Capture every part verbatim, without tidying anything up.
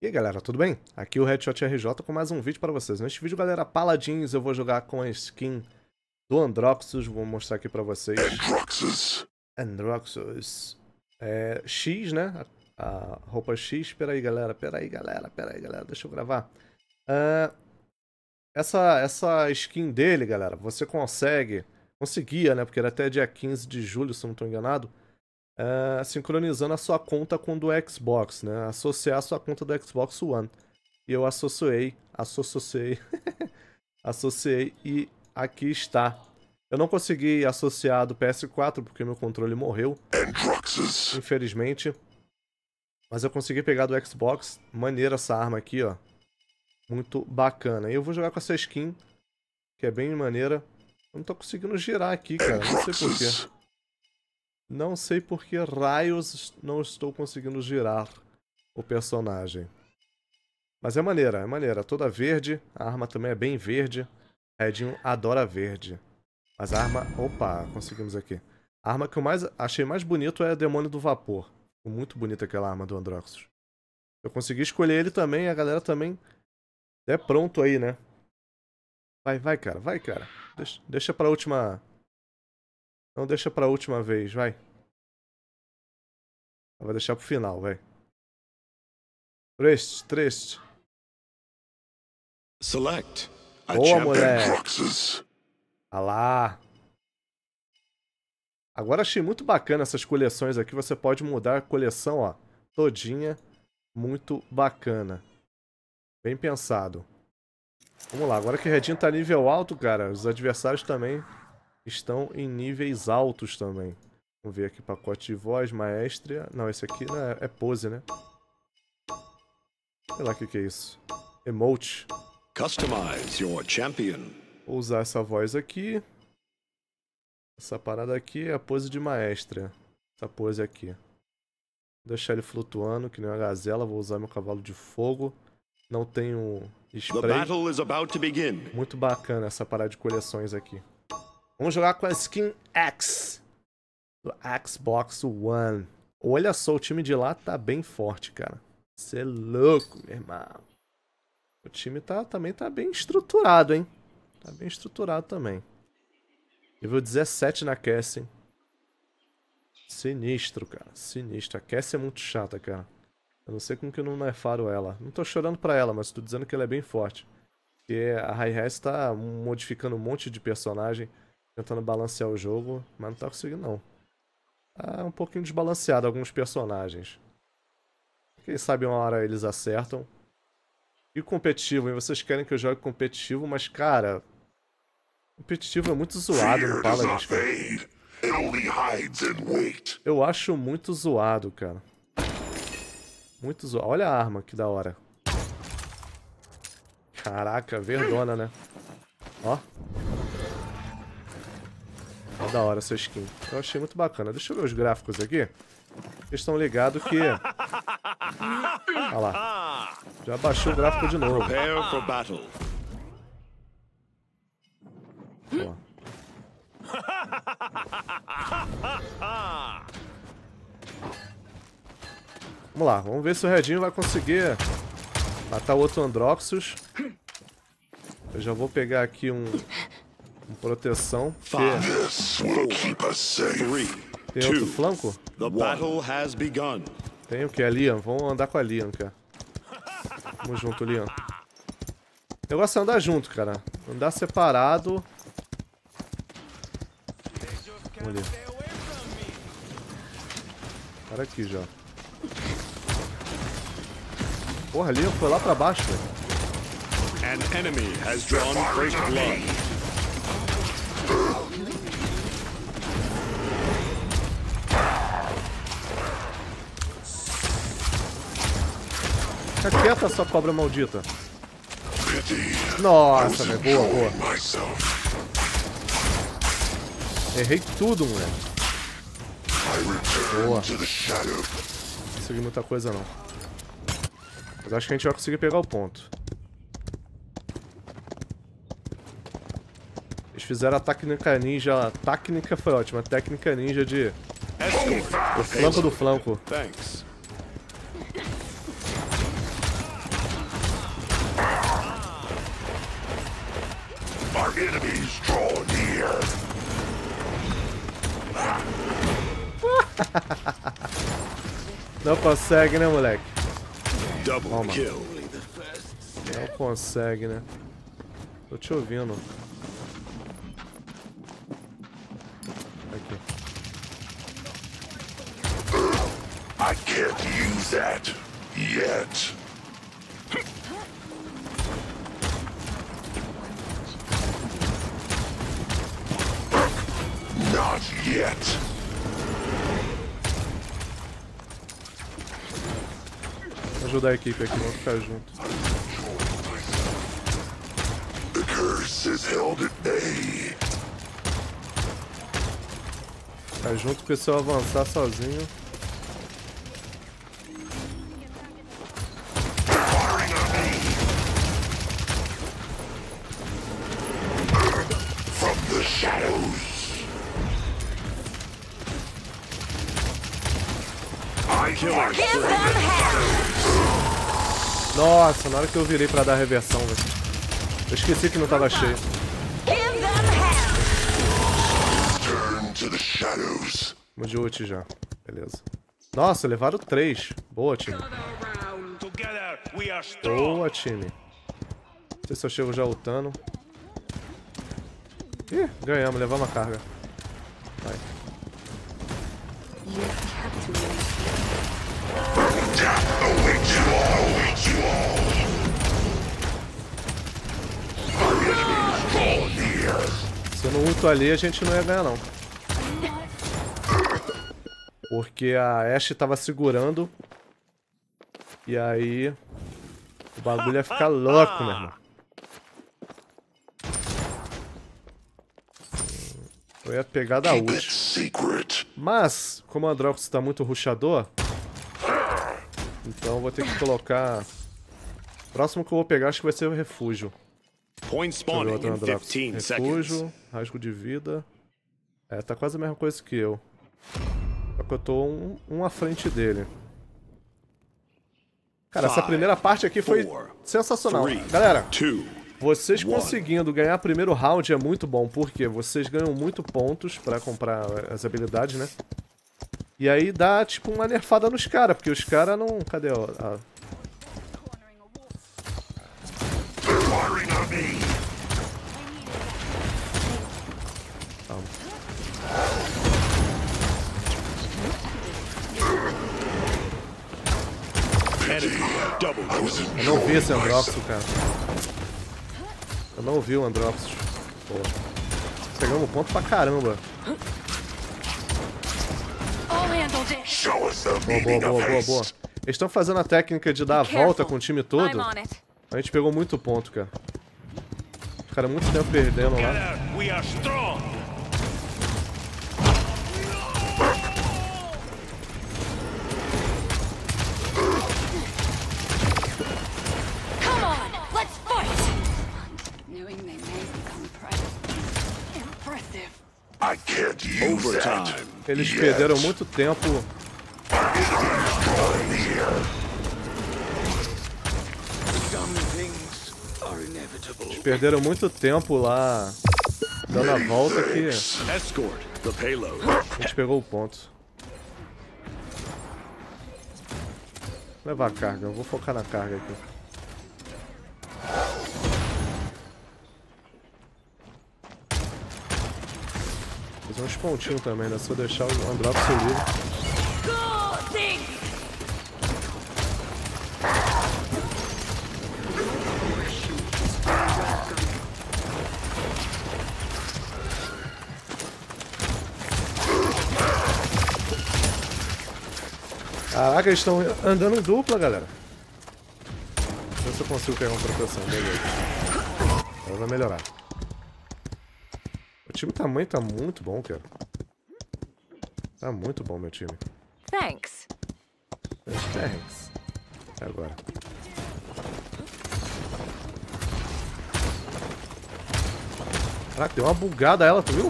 E aí galera, tudo bem? Aqui é o Headshot R J com mais um vídeo para vocês. Neste vídeo, galera, Paladins, eu vou jogar com a skin do Androxus. Vou mostrar aqui para vocês. Androxus. Androxus. É, X, né? A, a roupa X. Espera aí, galera. Espera aí, galera. Espera aí, galera. Deixa eu gravar. Uh, essa, essa skin dele, galera, você consegue... Conseguia, né? Porque era até dia quinze de julho, se eu não estou enganado. Uh, sincronizando a sua conta com o do Xbox, né? Associar a sua conta do Xbox One. E eu associei, associei, associei e aqui está. Eu não consegui associar do P S quatro porque meu controle morreu, Androxus. infelizmente. Mas eu consegui pegar do Xbox. Maneira essa arma aqui, ó. Muito bacana. E eu vou jogar com essa skin, que é bem maneira. Eu não tô conseguindo girar aqui, cara. Não sei porquê. Não sei por que raios não estou conseguindo girar o personagem. Mas é maneira, é maneira. Toda verde. A arma também é bem verde. Redinho adora verde. Mas a arma... Opa, conseguimos aqui. A arma que eu mais achei mais bonito é a Demônio do Vapor. Ficou muito bonita aquela arma do Androxus. Eu consegui escolher ele também. A galera também é pronto aí, né? Vai, vai, cara. Vai, cara. Deixa, deixa pra última... Não deixa pra última vez, vai. Vai deixar pro final, vai. Triste, triste. Select. Boa, moleque. Androxus. Ah lá. Agora achei muito bacana essas coleções aqui. Você pode mudar a coleção, ó. Todinha. Muito bacana. Bem pensado. Vamos lá. Agora que o Redinho tá nível alto, cara. Os adversários também... estão em níveis altos também. Vamos ver aqui, pacote de voz, maestria. Não, esse aqui não é, é pose, né? Sei lá o que, que é isso. Emote. Customize your champion. Vou usar essa voz aqui. Essa parada aqui é a pose de maestria. Essa pose aqui. Vou deixar ele flutuando, que nem uma gazela. Vou usar meu cavalo de fogo. Não tenho The spray. battle is about to begin. Muito bacana essa parada de coleções aqui. Vamos jogar com a skin X do Xbox One. Olha só, o time de lá tá bem forte, cara. Você é louco, meu irmão. O time tá, também tá bem estruturado, hein? Tá bem estruturado também. Nível dezessete na Cassie. Sinistro, cara. Sinistro. A Cassie é muito chata, cara. Eu não sei como que eu não nerfaram ela. Não tô chorando pra ela, mas tô dizendo que ela é bem forte. Porque a Hi-Hat tá modificando um monte de personagem. Tentando balancear o jogo, mas não tá conseguindo não. Tá um pouquinho desbalanceado alguns personagens. Quem sabe uma hora eles acertam. E competitivo, hein? Vocês querem que eu jogue competitivo, mas cara... Competitivo é muito zoado no Paladins, cara. Eu acho muito zoado, cara. Muito zoado. Olha a arma, que da hora. Caraca, verdona, né? Ó. É da hora essa skin. Eu achei muito bacana. Deixa eu ver os gráficos aqui. Eles estão ligados que... Olha lá. Já baixou o gráfico de novo. Prepare for battle. Ó. Vamos lá. Vamos ver se o Redinho vai conseguir matar o outro Androxus. Eu já vou pegar aqui um... Um proteção. Tem outro flanco? The battle has begun. Tem o que? A Liam. Vamos andar com a Liam, cara. Vamos junto, Liam. O negócio é andar junto, cara. Andar separado. Vamos ali. Para aqui já. Porra, a Liam foi lá pra baixo, velho. An enemy has drawn great blood. Fica quieta, sua cobra maldita. Nossa, velho. Boa, boa. Errei tudo, moleque. Boa. Não consegui muita coisa, não. Mas acho que a gente vai conseguir pegar o ponto. Eles fizeram a técnica ninja. A técnica foi ótima. A técnica ninja de... O flanco do flanco. Thanks. Não consegue, né, moleque? Double Toma. kill. Não consegue, né? Tô te ouvindo. Aqui. I can't use that yet. Not yet. Vou ajudar a equipe aqui, vamos ficar junto. The curse is held at bay. Ficar junto porque se eu avançar sozinho. From the shadows. I Killer like spree. Nossa, na hora que eu virei pra dar a reversão, velho. Eu esqueci que não tava cheio. turn to the shadows. Vamos de ult já. Beleza. Nossa, levaram três. Boa, time. Together we are strong. Boa, time. Não sei se eu chego já ultando. Ih, ganhamos, levamos a carga. Vai. Death awaits you all. Awaits you all. Our enemies draw near. Se eu não ulto ali, a gente não ia ganhar, não. Porque a Ashe tava segurando. E aí... o bagulho ia ficar louco, meu irmão. Eu ia pegar da Keep it ult. secret. Mas, como o Androx tá muito rushador... então eu vou ter que colocar... o próximo que eu vou pegar acho que vai ser o refúgio. Point Deixa eu ver spawning outro in Androx. fifteen seconds. Refúgio, rasgo de vida. É, tá quase a mesma coisa que eu. Só que eu tô um, um à frente dele. Cara, essa Five, primeira parte aqui foi four, sensacional. three, Galera, two. vocês one. conseguindo ganhar primeiro round é muito bom, porque vocês ganham muito pontos pra comprar as habilidades, né? E aí dá, tipo, uma nerfada nos caras, porque os caras não... cadê a... a... Firing on me. Calma. Enemy double kill. Eu não vi esse Androxus, cara. Eu não vi o Androxus. Pô. Pegamos ponto pra caramba. Show us the Boa, boa, meaning boa, of boa, haste. boa. Eles estão fazendo a técnica de dar a volta com o time todo. A gente pegou muito ponto, cara. Os caras muito tempo perdendo lá. Together we are strong. Come on, let's fight! Knowing they may become prey. Impressive. I can't use that. Overtime. Eles Yes. perderam muito tempo. Draw near. Some things are inevitable. Eles perderam muito tempo lá. Dando a volta que Escort the payload. a gente pegou o ponto. Vou levar a carga, eu vou focar na carga aqui. Fazer uns pontinhos também, né? Se eu deixar o Androxus livre. Caraca, eles estão andando em dupla, galera. Deixa eu ver se eu consigo pegar uma proteção, beleza. Agora vai melhorar. O time tamanho tá muito bom, cara. Tá muito bom, meu time. Thanks. Thanks. É agora. Caraca, deu uma bugada ela, tu viu?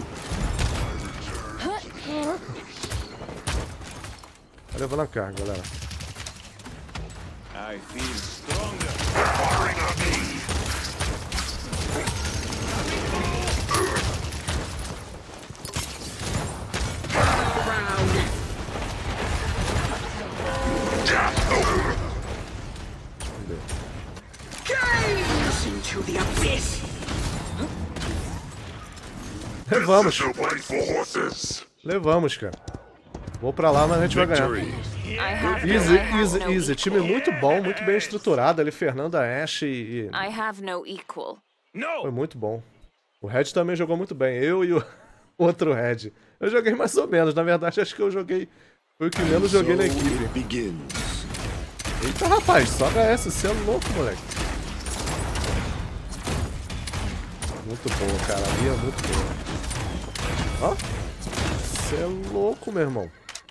Tá levando a carga, galera. I feel stronger. Firing on me. to the abyss. Levamos. No fight for horses. Levamos, cara. Vou pra lá, mas a gente vai ganhar. Victory. I have Easy, I have easy, no easy. Time muito bom, muito bem estruturado ali. Fernanda, Ashe e... I have no equal. Foi muito bom. O Red também jogou muito bem. Eu e o outro Red. Eu joguei mais ou menos. Na verdade, acho que eu joguei... Foi o que menos joguei na equipe. It begins. Eita, rapaz. Só H S. Você é louco, moleque. Muito boa, cara. Ali é muito boa. Ó. Você é louco, meu irmão.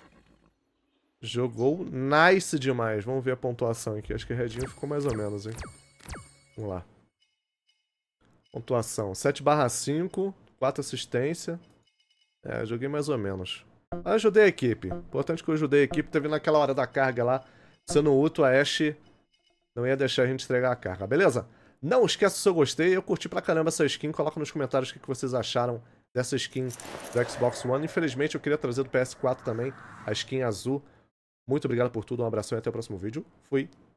Jogou nice demais. Vamos ver a pontuação aqui. Acho que o Redinho ficou mais ou menos, hein. Vamos lá. Pontuação. sete barra cinco. quatro assistência. É, joguei mais ou menos. Ajudei a equipe. Importante que eu ajudei a equipe. Teve naquela hora da carga lá. Sendo útil, a Ashe não ia deixar a gente entregar a carga. Beleza? Não esqueça se eu gostei. Eu curti pra caramba essa skin. Coloca nos comentários o que vocês acharam dessa skin do Xbox One. Infelizmente, eu queria trazer do P S quatro também. A skin azul. Muito obrigado por tudo. Um abração e até o próximo vídeo. Fui.